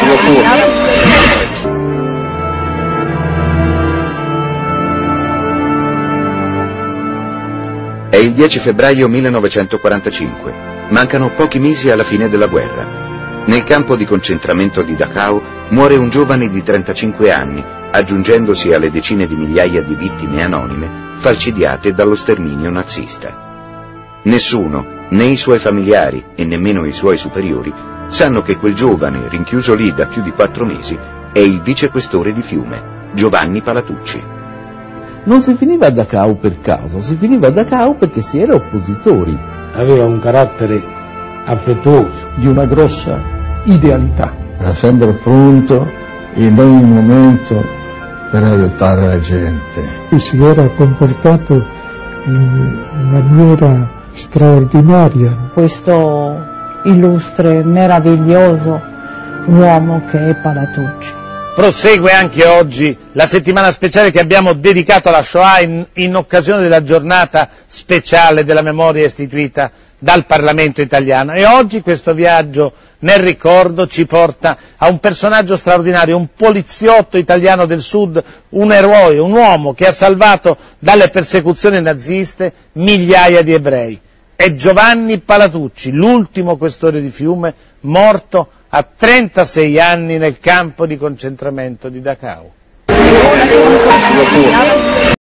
È il 10 febbraio 1945. Mancano pochi mesi alla fine della guerra. Nel campo di concentramento di Dachau muore un giovane di 35 anni, aggiungendosi alle decine di migliaia di vittime anonime falcidiate dallo sterminio nazista. Nessuno, né i suoi familiari e nemmeno i suoi superiori, sanno che quel giovane, rinchiuso lì da più di 4 mesi, è il vicequestore di Fiume, Giovanni Palatucci. Non si finiva a Dachau per caso, si finiva a Dachau perché si era oppositori. Aveva un carattere affettuoso, di una grossa idealità. Era sempre pronto in ogni momento per aiutare la gente. Si era comportato in maniera straordinaria. Questo illustre, meraviglioso uomo che è Palatucci. Prosegue anche oggi la settimana speciale che abbiamo dedicato alla Shoah in occasione della giornata speciale della memoria istituita dal Parlamento italiano, e oggi questo viaggio nel ricordo ci porta a un personaggio straordinario, un poliziotto italiano del Sud, un eroe, un uomo che ha salvato dalle persecuzioni naziste migliaia di ebrei. È Giovanni Palatucci, l'ultimo questore di Fiume, morto a 36 anni nel campo di concentramento di Dachau.